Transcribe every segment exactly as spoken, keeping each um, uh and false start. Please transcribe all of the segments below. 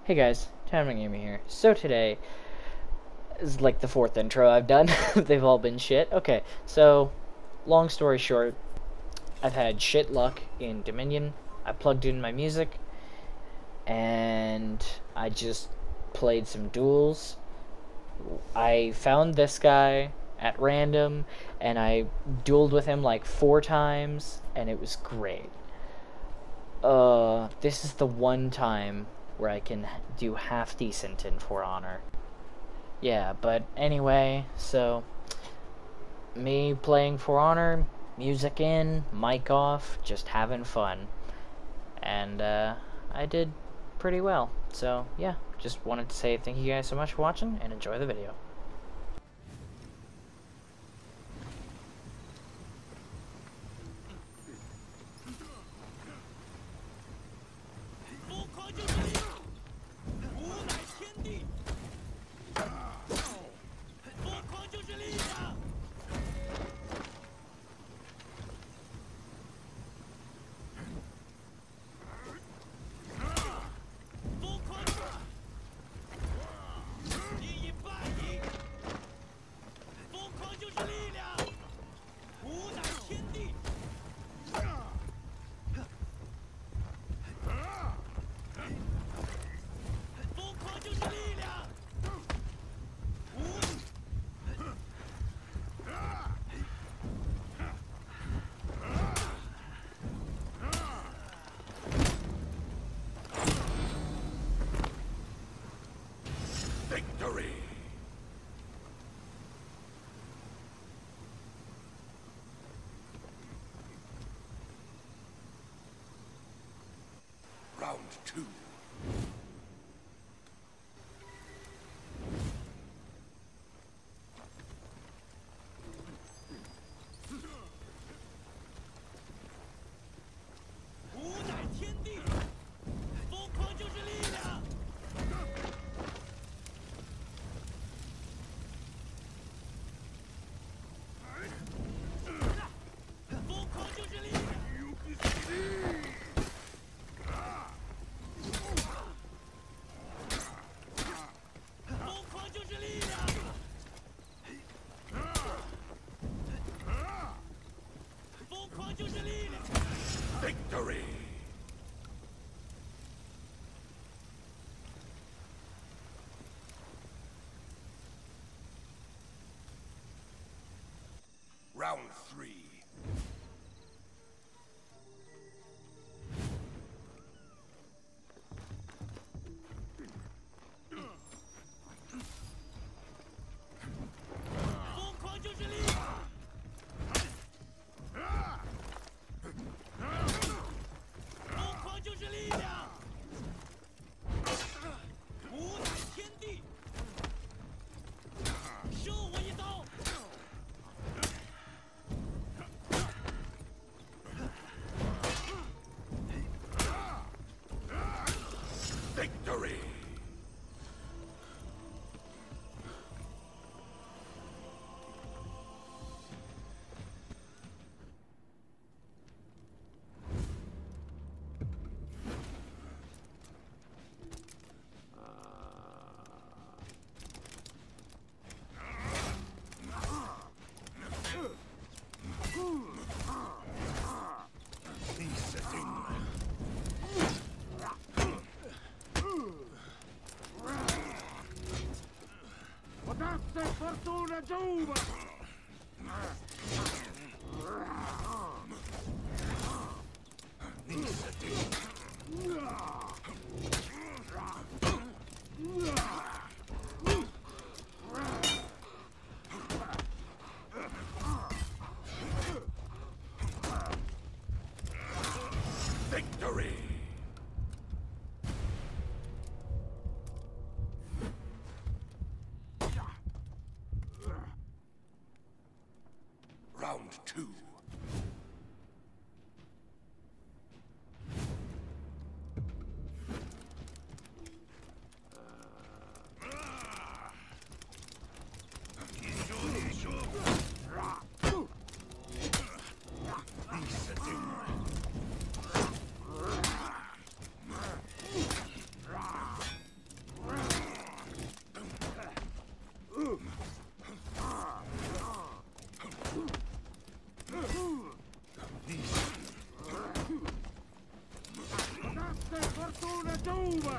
Hey guys, Timing Gamer here. So today is like the fourth intro I've done. They've all been shit. Okay, so long story short, I've had shit luck in Dominion. I plugged in my music and I just played some duels. I found this guy at random and I dueled with him like four times and it was great. Uh, this is the one time where I can do half decent in For Honor. Yeah, but anyway, so me playing For Honor, music in, mic off, just having fun. And uh, I did pretty well. So yeah, just wanted to say thank you guys so much for watching and enjoy the video. Victory! Round two. Victory! Round three. Victory! Potasse fortuna giuva! Victory! Round two. fortuna giova!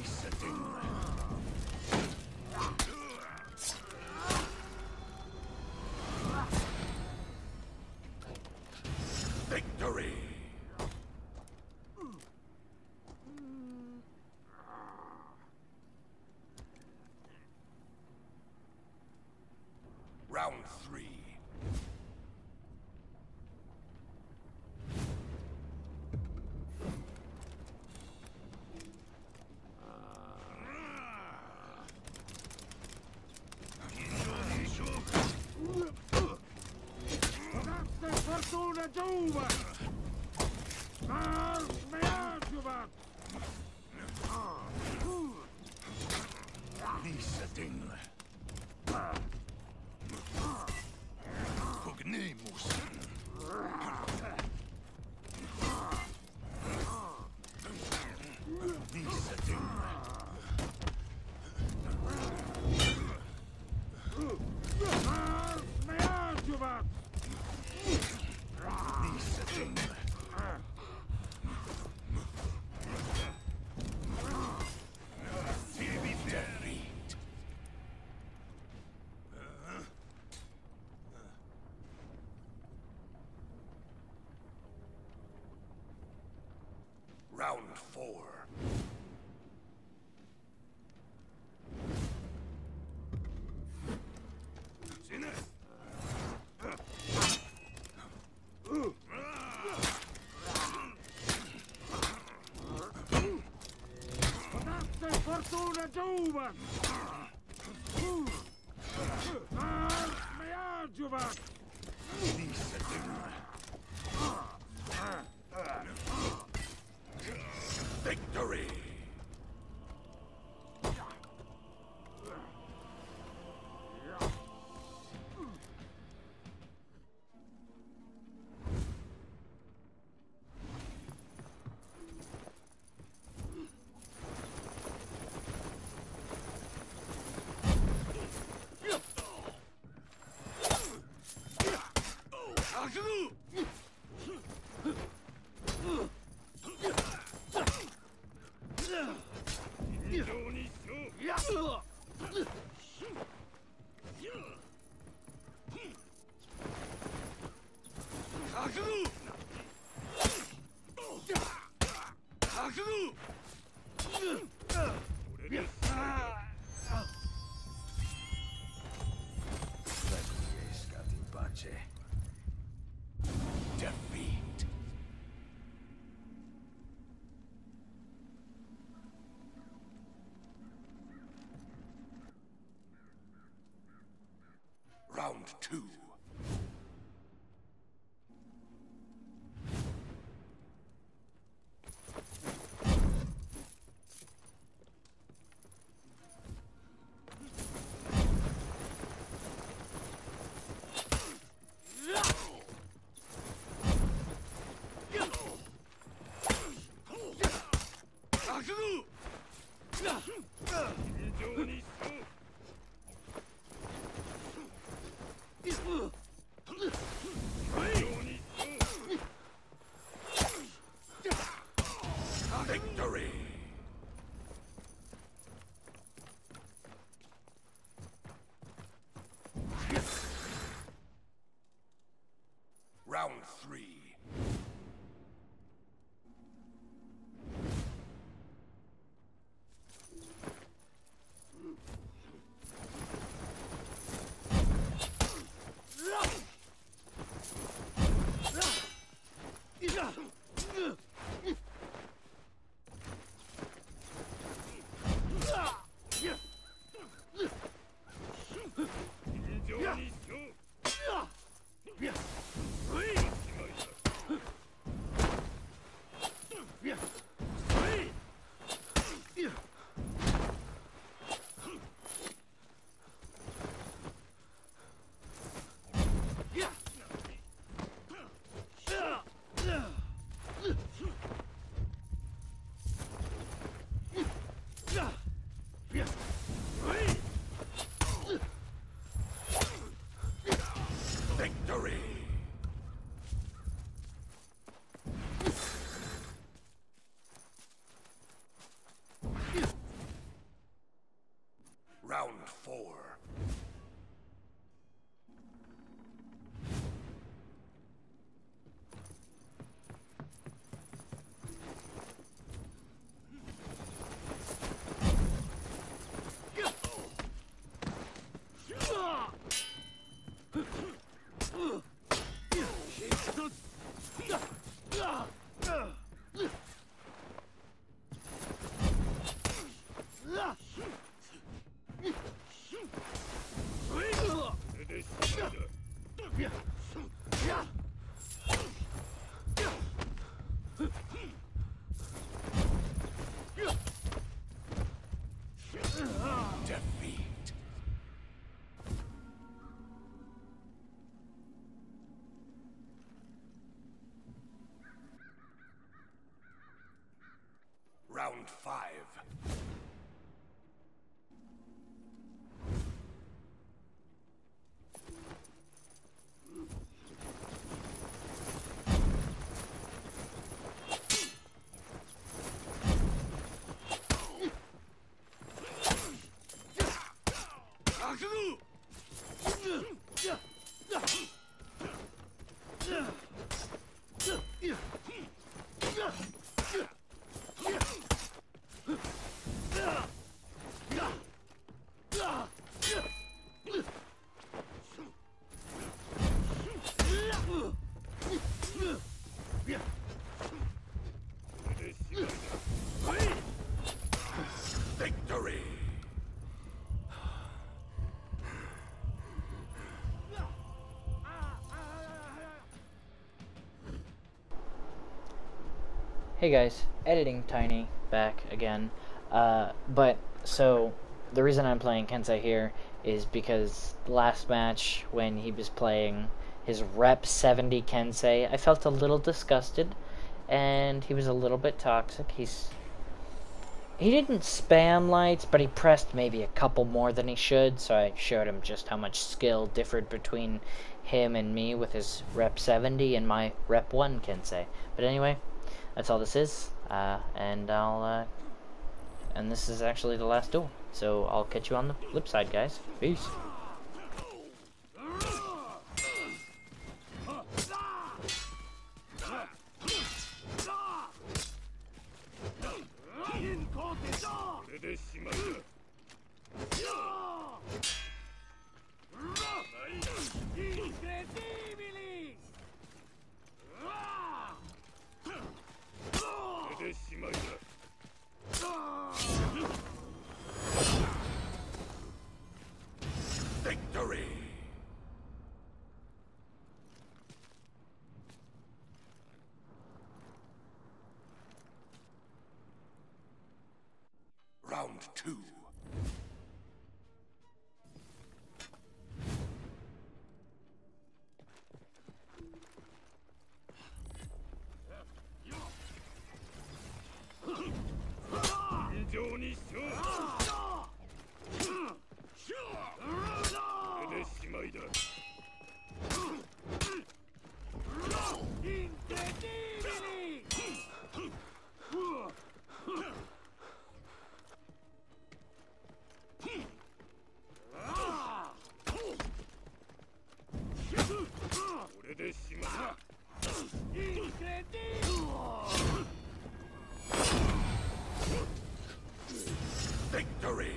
Victory! Round three. Potasse fortuna giova! Mars me adjuvat! Missä Dingle? Cognemus. Missä Dingle? Mars me adjuvat! Missä Dingle? Defeat. Round four. Sinne. Potasse fortuna giova! Mars me adjuvat! Missä Dingle? Victory! Defeat. Round two. Victory! Round three. Victory! five. Victory! Hey guys, editing Tiny back again. Uh, but so the reason I'm playing Kensei here is because last match when he was playing his rep seventy Kensei, I felt a little disgusted, and he was a little bit toxic. He's he didn't spam lights, but he pressed maybe a couple more than he should. So I showed him just how much skill differed between him and me with his rep seventy and my rep one Kensei. But anyway. That's all this is, uh, and I'll, uh, and this is actually the last duel, so I'll catch you on the flip side, guys. Peace. Victory! Round two. Victory!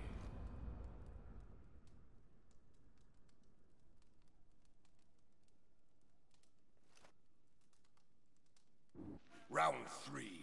Round three.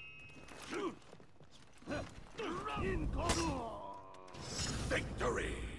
Victory!